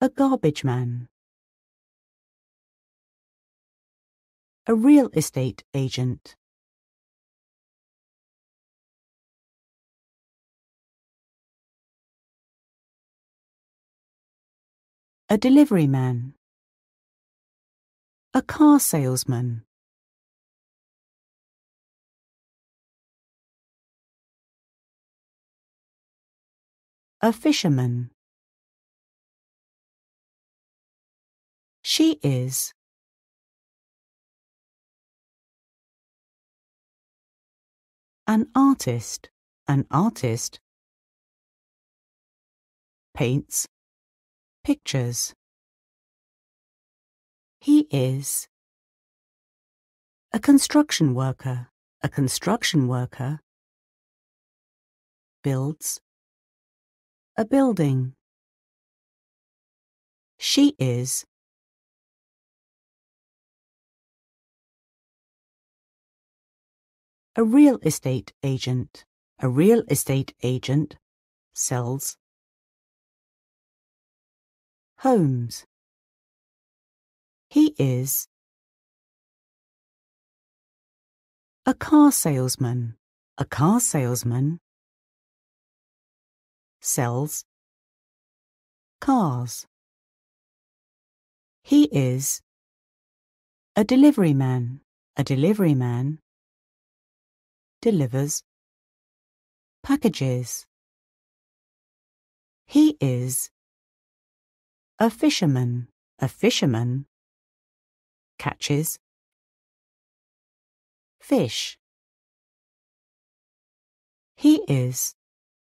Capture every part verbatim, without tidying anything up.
A garbage man. A real estate agent. A delivery man. A car salesman. A fisherman. She is. An artist. An artist paints pictures. He is. A construction worker. A construction worker builds a building. She is. A real estate agent. A real estate agent sells homes. He is. A car salesman. A car salesman sells cars. He is. A delivery man. A delivery man delivers packages. He is. A fisherman. A fisherman catches fish. He is.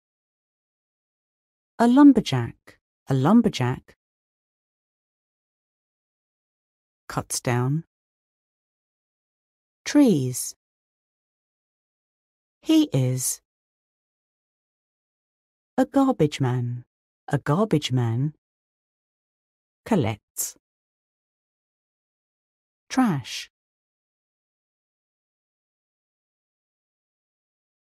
A lumberjack. A lumberjack cuts down trees. He is. A garbage man. A garbage man collects trash.